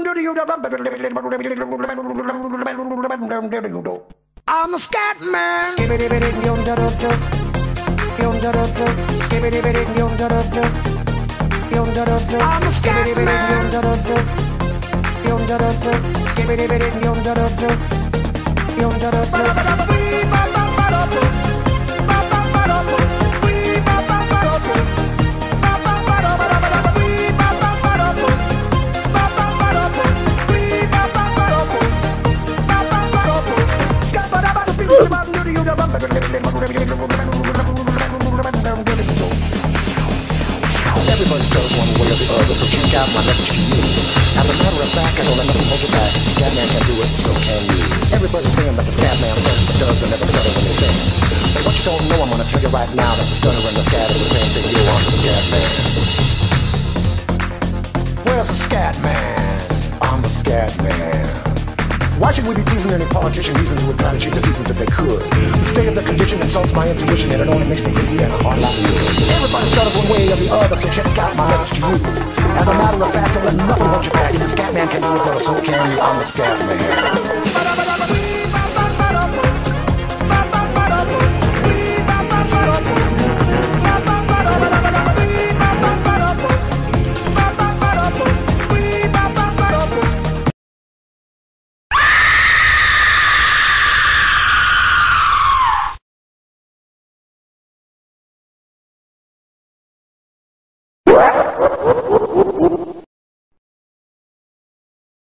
I'm a scatman. I'm a Everybody starts one way or the other, so check out my message to you. As a matter of fact, I don't let nothing hold you back. The scatman can do it, so can you. Everybody's saying that the scatman thinks but does and never stutter when he sings. But what you don't know, I'm gonna tell you right now that the stutter and the scat is the same thing. You are the scatman. Where's the scatman? I'm the scatman. Why should we be pleasing any politician reasons who would try to cheat the seasons if they could? The state of the condition insults my intuition and it only makes me crazy and a heart like wood. Everybody stutters one way or the other, so check out my message to you. As a matter of fact, don't let nothing hold you back. If the scatman can do it, well, so can you. I'm the scatman. What?